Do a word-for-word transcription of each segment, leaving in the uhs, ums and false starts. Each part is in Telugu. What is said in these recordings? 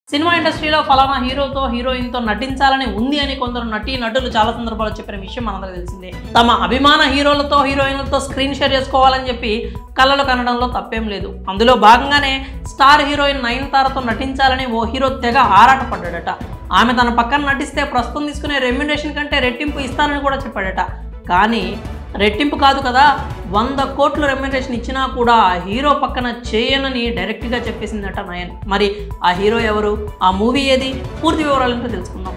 సినిమా ఇండస్ట్రీలో ఫలానా హీరోతో హీరోయిన్తో నటించాలని ఉంది అని కొందరు నటీ నటులు చాలా సందర్భాల్లో చెప్పిన విషయం మనందరికీ తెలిసిందే. తమ అభిమాన హీరోలతో హీరోయిన్లతో స్క్రీన్ షేర్ చేసుకోవాలని చెప్పి కళ్ళలు కనడంలో తప్పేం లేదు. అందులో భాగంగానే స్టార్ హీరోయిన్ నయనతారతో నటించాలని ఓ హీరో తెగ ఆరాటపడ్డాడట. ఆమె తన పక్కన నటిస్తే ప్రస్తుతం తీసుకునే రెమ్యునరేషన్ కంటే రెట్టింపు ఇస్తానని కూడా చెప్పాడట. కానీ రెట్టింపు కాదు కదా, వంద కోట్ల రెమ్యునరేషన్ ఇచ్చినా కూడా ఆ హీరో పక్కన చేయనని డైరెక్ట్గా చెప్పేసిందట నయన్. మరి ఆ హీరో ఎవరు, ఆ మూవీ ఏది, పూర్తి వివరాలంటే తెలుసుకుందాం.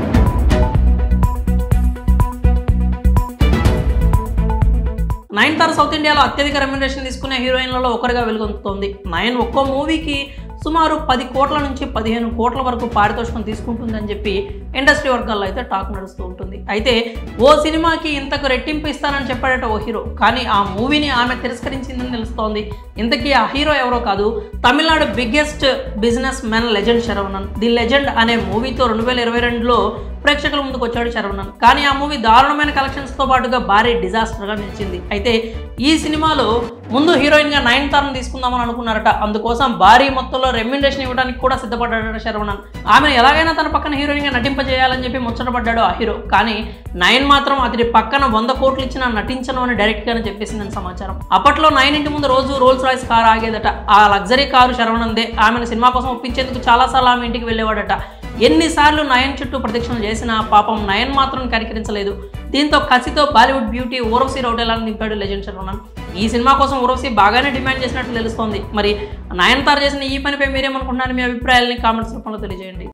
నయనతార సౌత్ ఇండియాలో అత్యధిక రెమ్యునరేషన్ తీసుకునే హీరోయిన్లలో ఒకరిగా వెలుగొందుతోంది. నయన్ ఒక్కో మూవీకి సుమారు పది కోట్ల నుంచి పదిహేను కోట్ల వరకు పారితోషికం తీసుకుంటుందని చెప్పి ఇండస్ట్రీ వర్గాల్లో అయితే టాక్ నడుస్తూ ఉంటుంది. అయితే ఓ సినిమాకి ఇంతకు రెట్టింపు ఇస్తానని చెప్పాడట ఓ హీరో. కానీ ఆ మూవీని ఆమె తిరస్కరించిందని తెలుస్తోంది. ఇంతకీ ఆ హీరో ఎవరో కాదు, Tamil Nadu biggest business men legend Saravanan. The legend అనే మూవీతో రెండు వేల ఇరవై రెండులో ప్రేక్షకుల ముందుకు వచ్చాడు శరవణన్. కానీ ఆ మూవీ దారుణమైన కలెక్షన్స్తో పాటుగా భారీ డిజాస్టర్గా నిలిచింది. అయితే ఈ సినిమాలో ముందు హీరోయిన్గా నయనతారను తీసుకుందామని అనుకున్నారట. అందుకోసం భారీ మొత్తంలో రెమ్యునరేషన్ ఇవ్వడానికి కూడా సిద్ధపడ్డాడట శరవణన్. ఆమెను ఎలాగైనా తన పక్కన హీరోయిన్గా నటింపజేయాలని చెప్పి ముచ్చటపడ్డాడు ఆ హీరో. కానీ నయన్ మాత్రం అతడి పక్కన వంద కోట్లు ఇచ్చినా నటించను అని డైరెక్ట్గానే చెప్పేసిందని సమాచారం. అప్పట్లో నయన్ ఇంటి ముందు రోజు రోల్స్ రాయ్స్ కారు ఆగేదట. ఆ లగ్జరీ కారు శరవణన్దే. ఆమెను సినిమా కోసం ఒప్పించేందుకు చాలాసార్లు ఆమె ఇంటికి వెళ్ళేవాడట. ఎన్నిసార్లు నయన్ చుట్టూ ప్రదక్షిణలు చేసినా పాపం నయన్ మాత్రం కరికరించలేదు. దీంతో కసితో బాలీవుడ్ బ్యూటీ ఊర్వశి రౌటేలాని నింపాడు లెజెండ్ శరవణన్. ఈ సినిమా కోసం ఊర్వశి బాగానే డిమాండ్ చేసినట్టు తెలుస్తోంది. మరి నయనతార చేసిన ఈ పనిపై మీరేమనుకుంటున్నారు? మీ అభిప్రాయాలని కామెంట్స్ రూపంలో తెలియజేయండి.